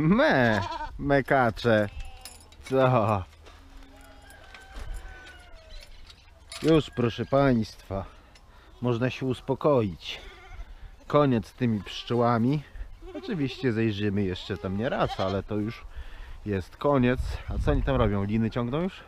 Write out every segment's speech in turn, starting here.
Mekacze. Co? Już, proszę Państwa, można się uspokoić. Koniec z tymi pszczołami. Oczywiście zajrzymy jeszcze tam nie raz, ale to już jest koniec. A co oni tam robią? Liny ciągną już?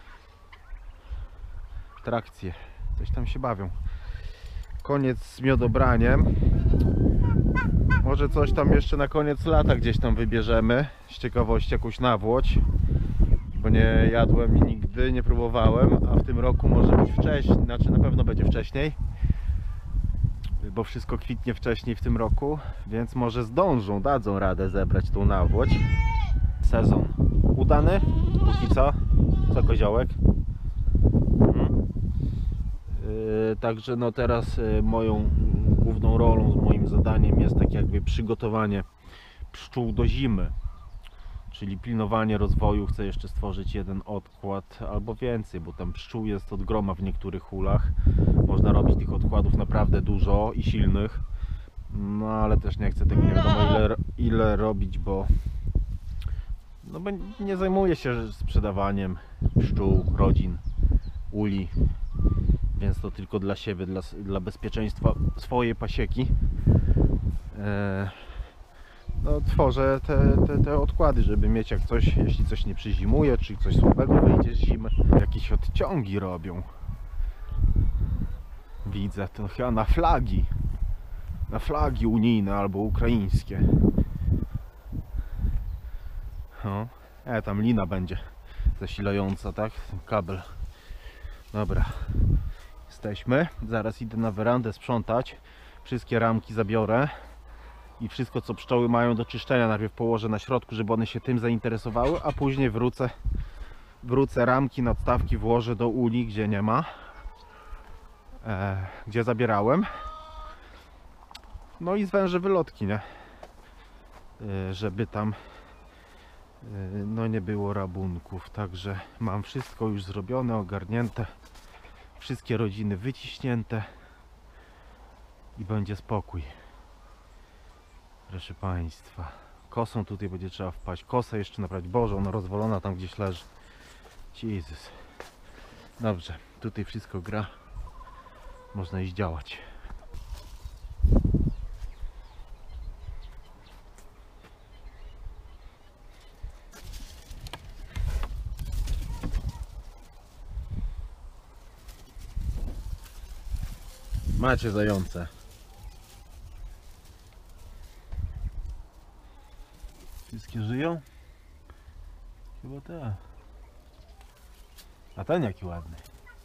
Trakcje. Coś tam się bawią. Koniec z miodobraniem. Może coś tam jeszcze na koniec lata gdzieś tam wybierzemy. Z ciekawości jakąś nawłoć. Bo nie jadłem nigdy, nie próbowałem. A w tym roku może być wcześniej. Znaczy na pewno będzie wcześniej. Bo wszystko kwitnie wcześniej w tym roku. Więc może zdążą, dadzą radę zebrać tą nawłoć. Sezon udany. Póki co. Co, koziołek? Także no teraz moją główną rolą, moim zadaniem jest tak jakby przygotowanie pszczół do zimy, czyli pilnowanie rozwoju. Chcę jeszcze stworzyć jeden odkład albo więcej, bo tam pszczół jest od groma w niektórych hulach. Można robić tych odkładów naprawdę dużo i silnych, no ale też nie chcę tego nie wiadomo ile robić, bo nie zajmuję się sprzedawaniem pszczół, rodzin, uli. Więc to tylko dla siebie, dla bezpieczeństwa swojej pasieki. No, tworzę te odkłady, żeby mieć jak coś, jeśli coś nie przyzimuje, czy coś słabego wyjdzie z zimy. Jakieś odciągi robią. Widzę to chyba na flagi. Na flagi unijne albo ukraińskie. No, tam lina będzie zasilająca, tak? Ten kabel. Dobra. Jesteśmy. Zaraz idę na werandę sprzątać. Wszystkie ramki zabiorę. I wszystko co pszczoły mają do czyszczenia najpierw położę na środku, żeby one się tym zainteresowały, a później wrócę ramki, nadstawki włożę do uli, gdzie nie ma. Gdzie zabierałem. No i zwężę wylotki, nie? Żeby tam no nie było rabunków. Także mam wszystko już zrobione, ogarnięte. Wszystkie rodziny wyciśnięte i będzie spokój. Proszę Państwa, kosą tutaj będzie trzeba wpaść. Kosę jeszcze naprawić. Boże, ona rozwalona tam gdzieś leży. Jezus. Dobrze, tutaj wszystko gra. Można iść działać. Macie zające. Wszystkie żyją? Chyba tak. A ten jaki ładny.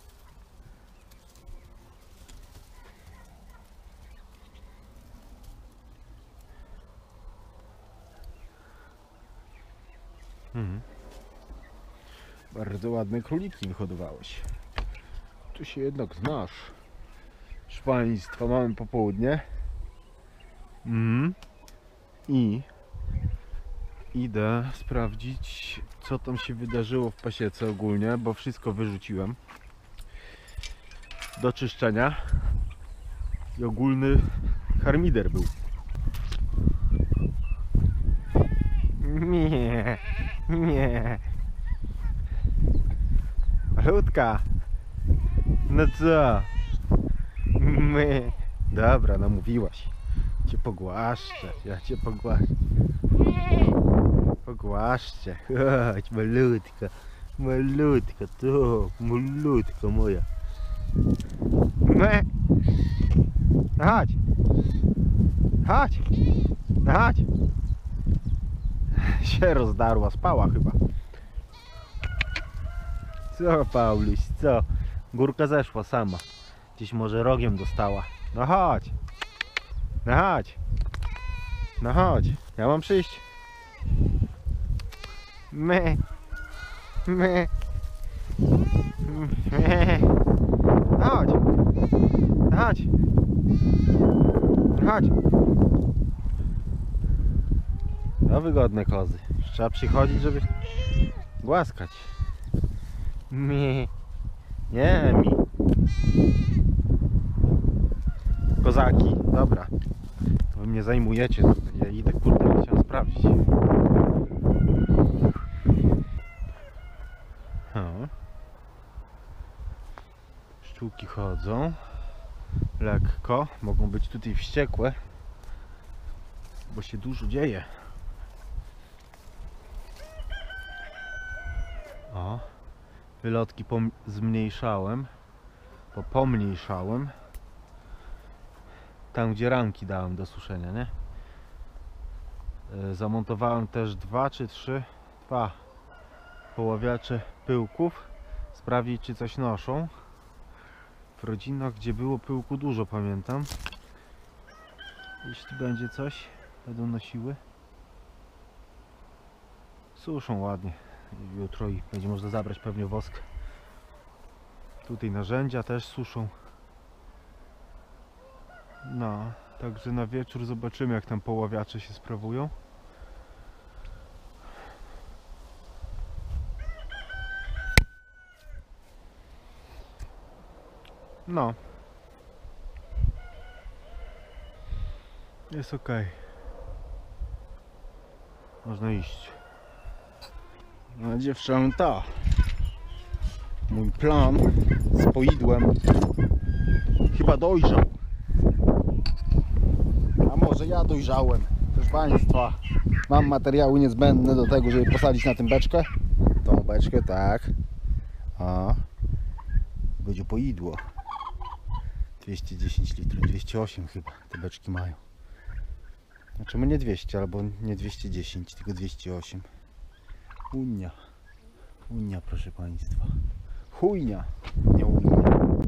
Bardzo ładne króliki wyhodowałeś. Tu się jednak znasz. Proszę Państwa, mamy popołudnie. I idę sprawdzić, co tam się wydarzyło w pasiece ogólnie, bo wszystko wyrzuciłem do czyszczenia i ogólny harmider był. Nie, nie. Ludka, no co? My. Dobra, namówiłaś. Cię pogłaszczę, ja cię pogłaszczę. Pogłaszczę. Chodź, malutka. Malutka, to. Malutka moja. My. Chodź. Chodź. Chodź. Się rozdarła, spała chyba. Co, Pauluś, co? Górka zeszła sama. Gdzieś może rogiem dostała. No chodź. No chodź. No chodź. Ja mam przyjść. My. My. My. Chodź. Chodź. Chodź. No wygodne kozy. Trzeba przychodzić, żeby głaskać. Mi. Nie mi. Kozaki. Dobra. To wy mnie zajmujecie. Ja idę, kurde, chciałem sprawdzić. Pszczółki chodzą lekko, mogą być tutaj wściekłe, bo się dużo dzieje. O, wylotki zmniejszałem, pomniejszałem. Tam gdzie ramki dałem do suszenia, nie? Zamontowałem też dwa poławiacze pyłków. Sprawdzić, czy coś noszą. W rodzinach, gdzie było pyłku dużo, pamiętam. Jeśli będzie coś, będą nosiły. Suszą ładnie. Jutro i będzie można zabrać pewnie wosk. Tutaj narzędzia też suszą. No, także na wieczór zobaczymy, jak tam poławiacze się sprawują. No, jest ok. Można iść. No, dziewczęta, mój plan z poidłem chyba dojrzał. A może ja dojrzałem. Proszę Państwa, mam materiały niezbędne do tego, żeby posadzić na tym beczkę. Tą beczkę, tak. A będzie poidło. 210 litrów, 208 chyba te beczki mają. Znaczy nie 200, albo nie 210, tylko 208. Unia. Unia, proszę Państwa. Chujnia, nie unia.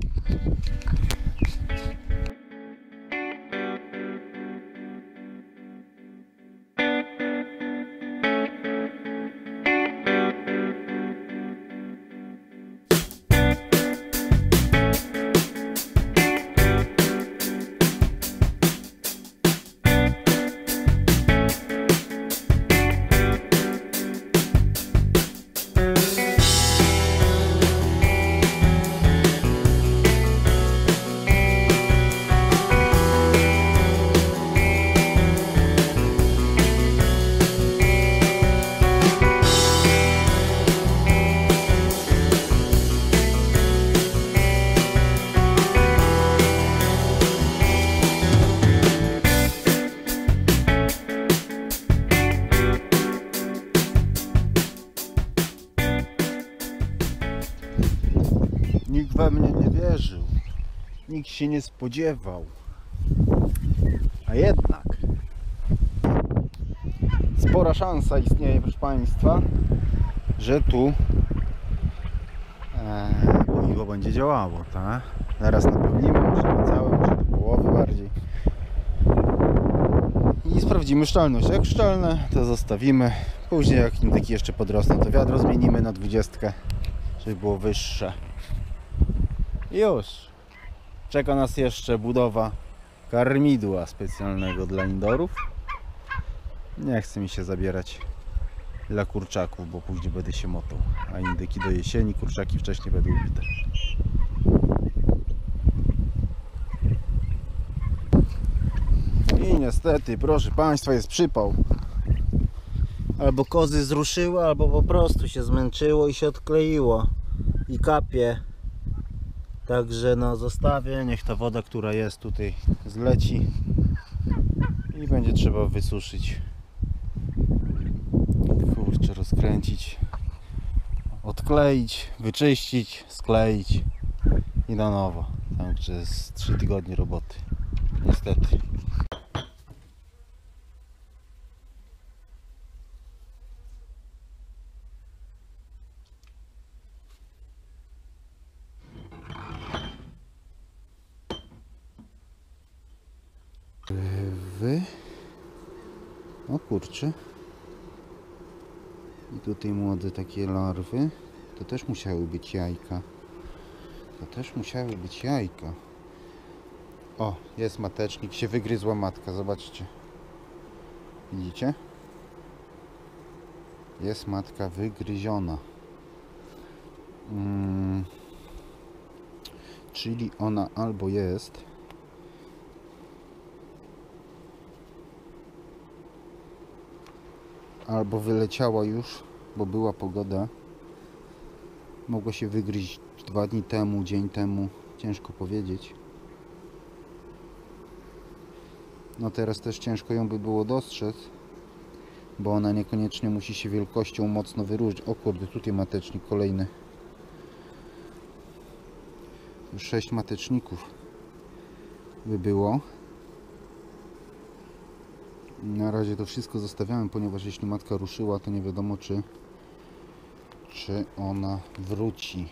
Nikt we mnie nie wierzył, nikt się nie spodziewał, a jednak spora szansa istnieje, proszę Państwa, że tu poidło będzie działało, tak? Zaraz napełnimy, może na całe, może do połowy bardziej i sprawdzimy szczelność. Jak szczelne, to zostawimy, później jak indyki jeszcze podrosną, to wiadro zmienimy na 20, żeby było wyższe. Już czeka nas jeszcze budowa karmidła specjalnego dla indorów. Nie chce mi się zabierać dla kurczaków, bo później będę się motał, a indyki do jesieni, kurczaki wcześniej będą ubite. I niestety, proszę Państwa, jest przypał. Albo kozy zruszyły, albo po prostu się zmęczyło i się odkleiło i kapie. Także no zostawię, niech ta woda, która jest tutaj, zleci i będzie trzeba wysuszyć. Kurczę, rozkręcić, odkleić, wyczyścić, skleić i na nowo. Także jest 3 tygodnie roboty, niestety. O kurczę. I tutaj młode takie larwy. To też musiały być jajka. To też musiały być jajka. O, jest matecznik. Się wygryzła matka. Zobaczcie. Widzicie? Jest matka wygryziona. Czyli ona albo jest albo wyleciała już, bo była pogoda. Mogła się wygryźć 2 dni temu, dzień temu, Ciężko powiedzieć. No teraz też ciężko ją by było dostrzec, bo ona niekoniecznie musi się wielkością mocno wyróżnić. O kurde, tutaj matecznik kolejny. 6 mateczników by było. Na razie to wszystko zostawiamy, ponieważ jeśli matka ruszyła, to nie wiadomo czy ona wróci.